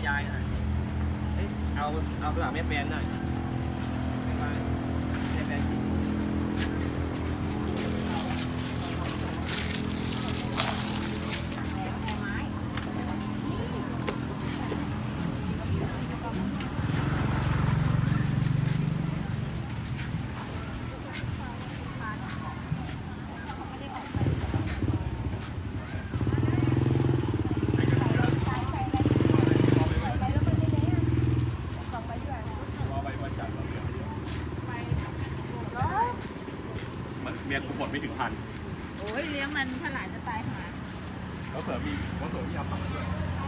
ยายหน่อยเอาหลังแม่แปลนหน่อยไม่มาแม่แปลนเมียกูหมดไม่ถึงพันโอ้ยเลี้ยงมันขนาดจะตายหาแล้วเผื่อมีเอาผักมาด้วย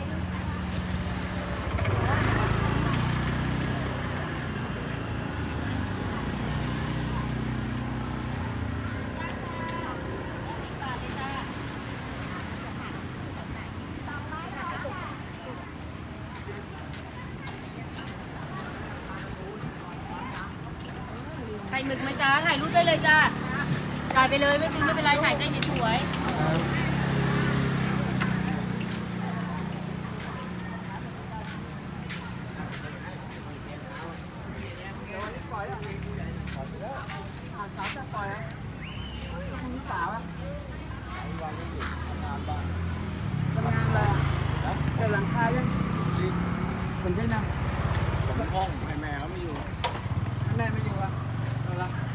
ไข่หมึกไหมจ้าถ่ายรูปได้เลยจ้าจ่ายไปเลยไม่ซื้อไม่เป็นไรถ่ายได้สวยทำงานอะไรแต่หลังคายังเป็นได้นะผมห้องแม่เขาไม่อยู่แม่ไม่อยู่อ่ะเอาละ